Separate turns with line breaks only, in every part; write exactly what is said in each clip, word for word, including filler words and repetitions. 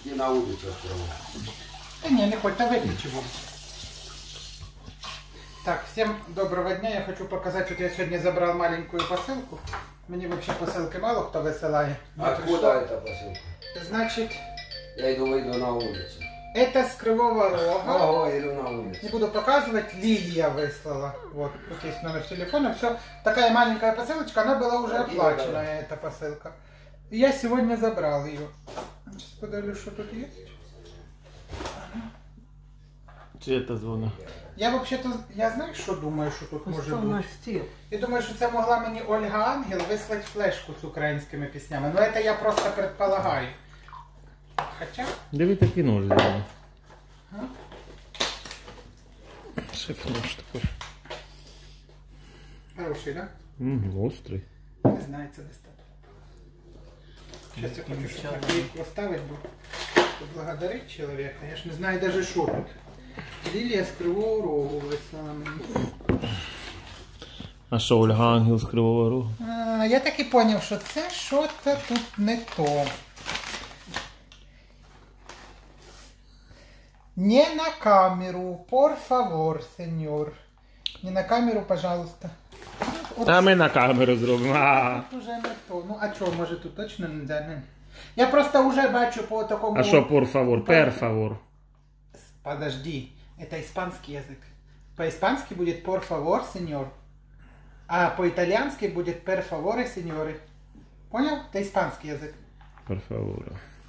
І на вулицю відкривав.
Та ні, не хоч, та виключи вулицю. Так, всем доброго дня. Я хочу показать, что я сегодня забрал маленькую посылку. Мне вообще посылки мало кто высылает.
Откуда эта посылка?
Значит,
Я иду, выйду на улицу.
это с Кривого Рога.
Ого, иду на улицу.
Не буду показывать, Лилия выслала. Вот, тут есть номер телефона. Все, такая маленькая посылочка, она была уже оплачена, эта посылка. И я сегодня забрал ее. Сейчас подивлюсь, что тут есть.
Чи это звона?
Я вообще-то, я знаю, що думаю, що тут може бути. Я думаю, що це могла мені Ольга Ангел вислати флешку з українськими піснями. Ну, це я просто предполагаю. Хоча...
Диви такий нож зробили. Шеф-нож такой.
Хороший, да?
Угу, острий.
Не знаю, це десь так. Зараз я хочу, щоб наклейку оставити, бо поблагодарити чоловіка. Я ж не знаю навіть, що тут. Лілія з Кривого Рогу вислала мені.
А що, Ольга Ангел з Кривого Рогу?
А, я так і зрозумів, що це щось тут не то. Не на камеру, por favor, сеньор. Не на камеру, пожалуйста. От,
А ми на камеру зробимо. А,
тут уже не то. Ну, а що, може тут точно не можна? Я просто вже бачу по такому...
а що, por favor, per favor?
Подожди, это испанский язык. По-испански будет por favor, señor. А по-итальянски будет per favore, signore. Понял? Это испанский язык.
Por favor.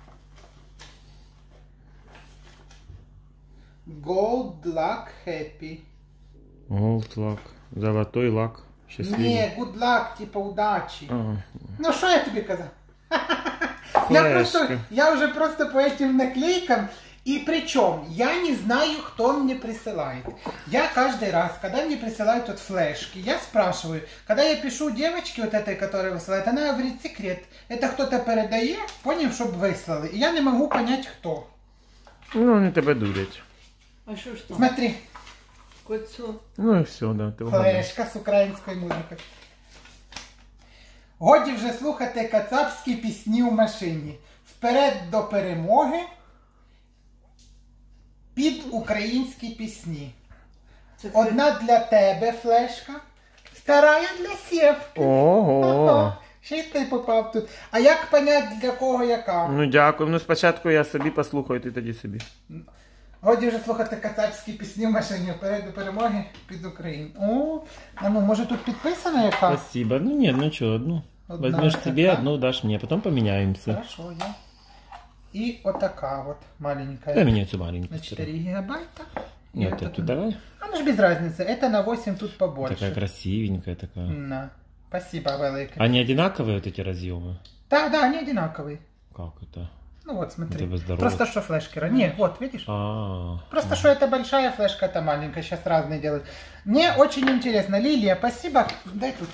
Gold luck happy.
Gold luck. Золотой лак. Щасливий.
Не, good luck, типа удачи.
А.
Ну что я тебе сказал? Я, просто, я уже просто по этим наклейкам. И причем, я не знаю, кто мне присылает. Я каждый раз, когда мне присылают вот флешки, я спрашиваю, когда я пишу девочке вот этой, которая высылает, она говорит секрет. Это кто-то передает, понял, чтобы выслали. И я не могу понять, кто.
Ну, вони тебе дурять.
А що ж там?
Смотри.
Кольцо.
Ну і все, да, ти угадав.
Флешка з українською музикою. Годі вже слухати кацапські пісні у машині. Вперед до перемоги. Під українські пісні.
Це
Одна для тебе флешка, вторая для Сєвки.
Ого.
Ще й ти попав тут. А як понять, для кого яка?
Ну дякую. Ну спочатку я собі послухаю, ти тоді собі.
Годі вже слухати кацапські пісні в машині. Вперед до перемоги під Україну. О, а ну може тут підписана яка?
Спасибо. Ну нет, ну что, одну.
Одна
Возьмешь
такая.
себе одну, дашь мне, потом поменяемся.
Хорошо, я. И вот такая вот маленькая.
Дай мне эту маленькую.
На четыре гигабайта. И
Нет,
вот
эту
эту.
давай.
А ну ж без разницы. Это на восемь, тут побольше.
Такая красивенькая такая.
На. Спасибо, велике.
Они одинаковые вот эти разъемы?
Да, да, они одинаковые.
Как это?
Ну вот, смотри.
Это вы здоровы.
Просто что флешки. Не, вот, видишь?
А,
Просто что это большая флешка, это маленькая. Сейчас разные делают. Мне очень интересно. Лилия, спасибо. Дай тут.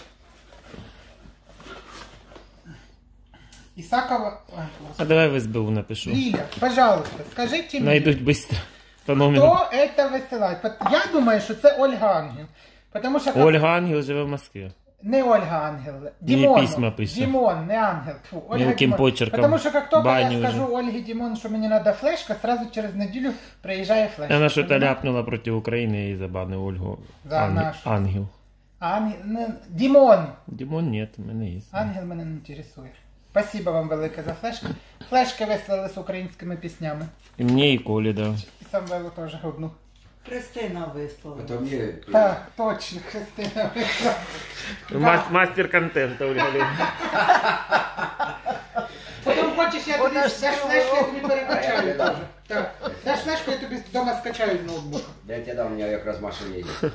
Исакова. Ой,
а давай в СБУ напишу.
Лиля, пожалуйста, скажите мне.
Найдут быстро. По номеру.
Кто это высылает? Вот я думаю, что это Ольга Ангел. Потому что... как-
Ольга Ангел живе в Москве.
Не Ольга Ангел. Димон.
письма пише.
Димон, не Ангел. Фу, Ольга
Мелким
Димон.
почерком.
Потому что как только
Баню
я
уже.
скажу Ольге Димон, что мне надо флешка, сразу через неделю приезжает флешка.
Она что-то
Понимаешь?
ляпнула против Украины и забанил Ольгу.
За
Ангел.
нашу.
Ангел.
Ангел... не- Димон.
Димон нет, у мене є.
Ангел мене не інтересує. Спасибо вам велике за флешки. Флешки вислали з українськими піснями.
І мені, і Колі, да.
І Самвелу теж одну.
Христина вислала.
Это мне...
Так, точно, Христина вислала.
Мас- Мастер контента, Ольга.
Потім хочеш, я тобі
Вона
даш
ж
флешку, я тобі
А
перекачаю
я
теж. Так, даш флешку, я тобі вдома скачаю з ноутбука.
Я тебе дам, у меня как раз машина едет.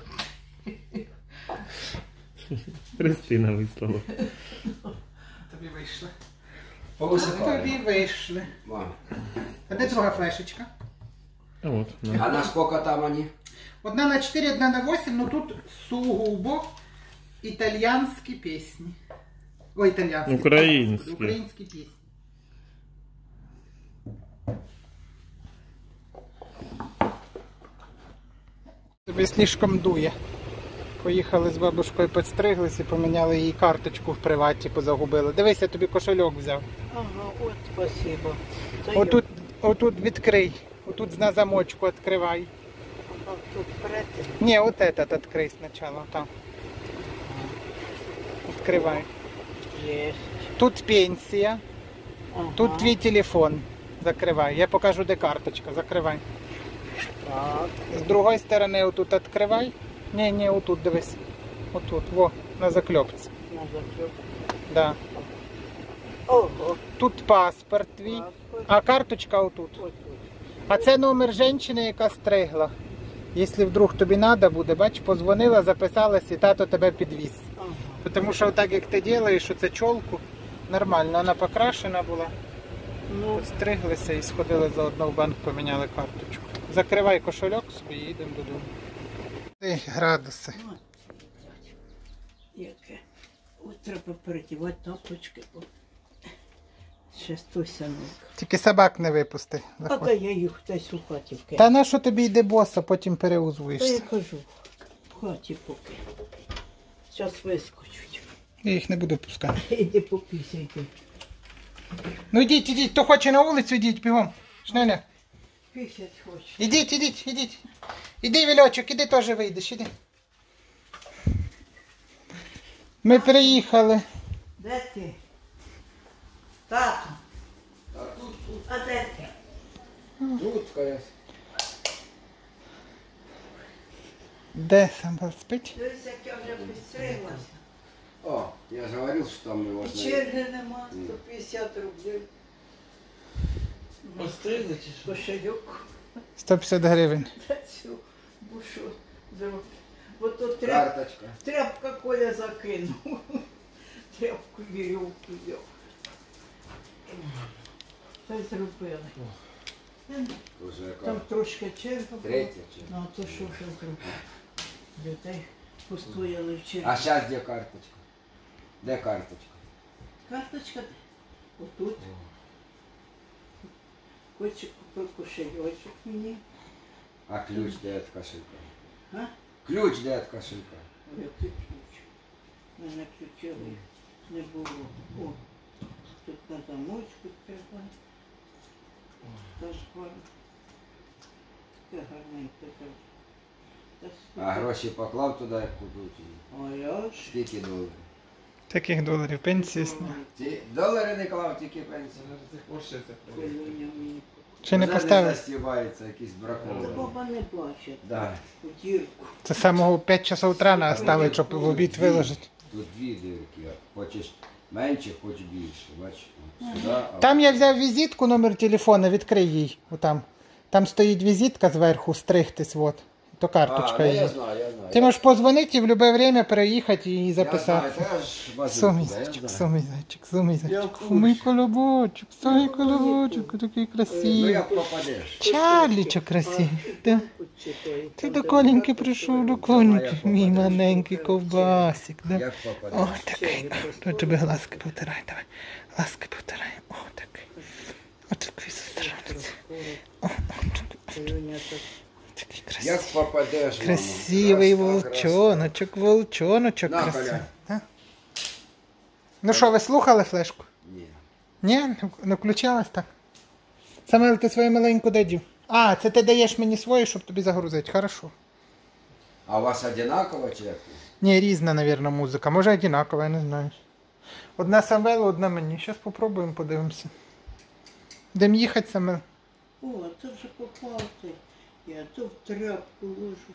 Христина вислала.
Тобі вийшли.
Повысыпали.
Тобі вийшли.
Мам.
А де друга флешечка?
А вот, на.
А на сколько там они?
Одна на чотири, одна на вісім, ну тут сугубо італьянські пісні. Ой, італьянські.
Українські.
Українські пісні. Тобі слишком дує. Поїхали з бабушкою, підстриглись і поміняли їй карточку в приваті, позагубили. Дивись, я тобі кошельок взяв.
Ага, от спасибо. Це
Отут Отут відкрий. Отут на замочку відкривай.
А тут перейти.
Ні, от этот відкрий спочатку. Там. Відкривай.
Єсть.
Тут пенсія.
Ага.
Тут твій телефон. Закривай. Я покажу, де карточка. Закривай.
Так.
З другої сторони отут відкривай. Ні, ні, отут дивись. Отут, во, на закльопці.
На закльоп.
Да.
Ого.
Тут паспорт твій, а карточка отут.
Ось тут.
А це номер жінки, яка стригла. Якщо вдруг тобі треба буде, бач, позвонила, записалась і тато тебе підвіз.
Ага.
Тому що так як ти робиш оце чолку, нормально, вона покрашена була.
Ну,
Стриглися і сходили заодно в банк, поміняли карточку. Закривай кошельок собі і їдемо додому. Ей, градуси.
яке. От треба передівати тапочки. Бо ще стосянок.
Тільки собак не випусти.
А
Заходь.
то я їх десь у хаті вкину.
Та на що тобі йде боса, потім
Та
переузвуєшся.
я кажу, в хаті поки. Зараз вискочуть.
Я їх не буду пускати.
Іди попісяйте.
Ну йдіть, йдіть, хто хоче на вулицю, йдіть, бігом. Шнеля.
Пісять хоче.
Ідіть, ідіть, ідіть. Іди, Вільочок, іди теж вийдеш, іди. Ми приїхали.
Де ти? Тато.
А тут, тут,
А де ти?
тут, конечно.
Де сам спить?
Дивись, як я вже підстриглася.
О, я же говорил, что там его
І черги нема, сто п'ятдесят рублів.
Постригли чи що?
Кошельок.
сто п'ятдесят гривень.
Та цю бушу зробити. Бо то тряп,
Карточка.
тряпка Коля закинув. Тряпку вірьовку взяв. Та й зробили.
Уже
Там
как.
трошки черга була.
Третья чи?
Ну, а то що вже зробити? Людей постояли в черзі.
А сейчас где карточка? Где карточка?
Карточка отут. Хоче купив кошельочок мені.
А ключ где от кошелька?
А?
Ключ где от кошелька?
Який ключ? У мене ключів не було. О, тут на замочку треба. Та ж гарно. Таке гарненьке теж. Та
А
скільки?
гроші поклав туди, як купив?
А я ж.
Скільки доларів?
Таких доларів пенсії сня.
Ті долари не клав, тільки пенсію.
Колюня мені.
Чи не
Вже
поставив?
застівається, якийсь
Та
бракований.
баба не бачить.
Да.
У дірку.
Це самого п'ять часов утра не оставить, щоб в обід виложити.
Тут дві дирки. Хочеш менше, хоч більше. Бачиш? Сюди, а
Там я взяв візитку, номер телефона, відкрий їй. Отам. Там стоїть візитка зверху, стригтись, от. То
А,
карточка
ну,
її.
я знаю, я знаю.
Ти можеш позвонити і в будь-яке время переїхати і
Я
записати.
знаю, я ж возив
Сумий
туди, я
зайчик,
знаю.
сумий зайчик, сумий
Я
зайчик.
в
Мій
курсі.
колобочок, сумий колобочок, такий
Ну
красивий.
як попадеш?
Чарлічок красивий. Да.
Читаю.
Ти до Коленьки прийшов, до Коленьки, мій маленький ковбасик. Да?
Як
О,
попадеш?
такий. То тебе глазки повтирай, давай. Глазки повтирай. О, такий. О, такий застранець. О, о,
Колюня так.
такий
Як
красивий.
попадеш, мамо?
Красивий
Краса,
волчоночок, волчоночок
На,
красивий.
Коля.
Да? Ну що, ви слухали флешку?
Ні.
Ні? Не включалась так? Самел, ти свою маленьку дадів. А, це ти даєш мені свою, щоб тобі загрузити. Хорошо.
А у вас одинаково чи як?
Ні, різна, мабуть, музика. Може одинакова, я не знаю. Одна Самвелу, одна мені. Зараз попробуємо, подивимося. Будемо їхати, Самвел?
О, це вже попав ти. Я то в тряпку ложу.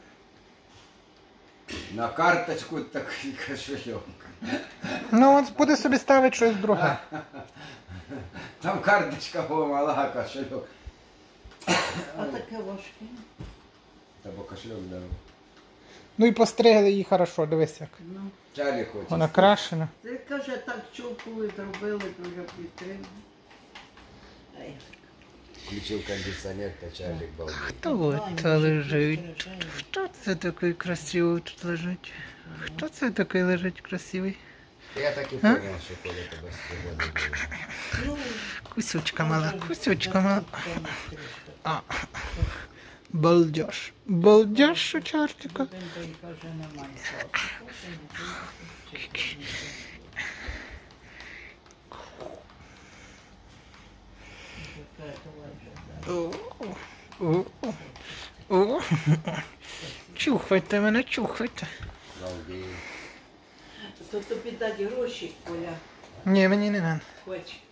На карточку такий кошельок.
Ну, от буде собі ставити щось друге.
Там карточка була мала, а кошельок.
А таке важке.
Та бо кошельок дав.
Ну і постригли її хорошо, дивись як.
Ну,
Чалі хоче.
Вона крашена.
ти каже, так чоку ви зробили, дуже підтримали. Ай,
Включив кондиціонер, та чалік балдів.
Хто це лежить? Хто це такий красивий тут лежить? Хто це такий лежить красивий?
Я так і поняв, що коли тебе сьогодні було.
ну,
Кусючка мала, кусючка мала. А. Балдеж. Балдеж у чартика.
він та й каже, немає.
О, о, о, о. Чухайте мене, чухайте.
Завжди.
То тобі дати гроші, Коля.
Ні, мені не треба.
Хоч.